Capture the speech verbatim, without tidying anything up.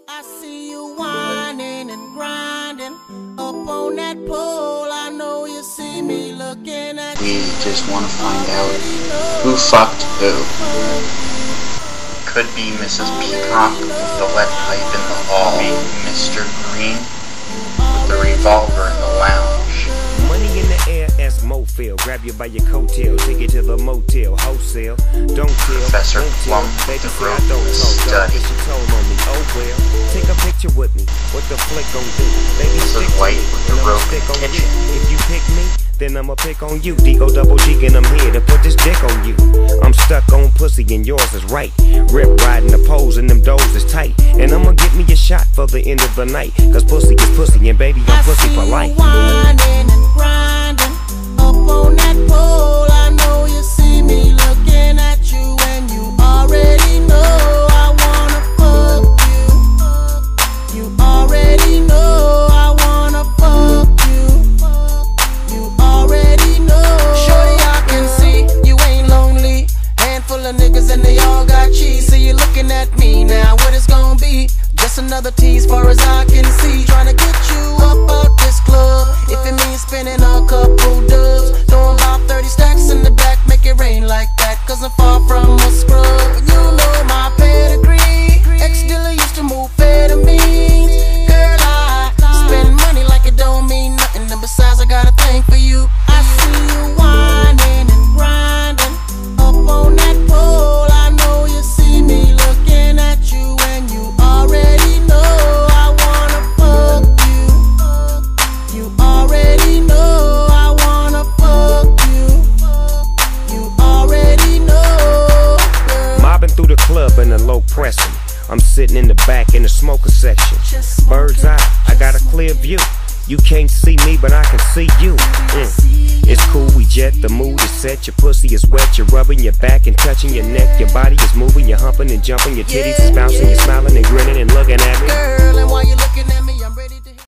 I see you whining and grinding up on that pole. I know you see me looking at we you. We just want to find out who fucked who. Could be Missus Peacock with the lead pipe in the hall. Maybe Mister Green with the revolver in the lounge. Money in the air as Mofil. Grab you by your coattail, take it to the motel, wholesale. Don't tell, Professor won't Plum tell. Baby the say I room don't talk, dog, study. but she told on me. Oh well, take a picture with me. What the flick gon' do? Baby, This stick is to White me, with the and I'ma rope in stick the on you. kitchen. If you pick me, then I'ma pick on you. D-O double G and I'm here to put this dick on you. I'm stuck on pussy and yours is right. Rip riding the poles and them doors is tight. And I'ma get me a shot for the end of the night. Cause pussy is pussy and baby I'm pussy for life. I see you whining and grinding up on that pole. I know you see me looking at you and you already know I wanna fuck you. You already know I wanna fuck you. You already know. Shorty, I can see you ain't lonely. Handful of niggas and they all got cheese. So you looking at me now, what it's gonna be? Just another tease far as I can see. Trying to get you up out this club. If it means spending a couple dubs, throwing about thirty stacks in the back, make it rain like that. Cause I'm far from a scrub. And you know my pedigree. Ex-dealer used to move amphetamines. Girl, I spend money like it don't mean nothing. And besides, I got a thing for you. I see you whining and grinding up on that pole. I know you see me looking at you and you already know I wanna fuck you. You already know I wanna fuck you. You already know, girl. Mobbing through the club in a low pressing. I'm sitting in the back in the smoker section. Bird's eye, I got a clear view. You can't see me, but I can see you. Mm. It's cool, we jet, the mood is set. Your pussy is wet, you're rubbing your back and touching your neck. Your body is moving, you're humping and jumping. Your titties is bouncing, you're smiling and grinning and looking at me. Girl, and while you're looking at me,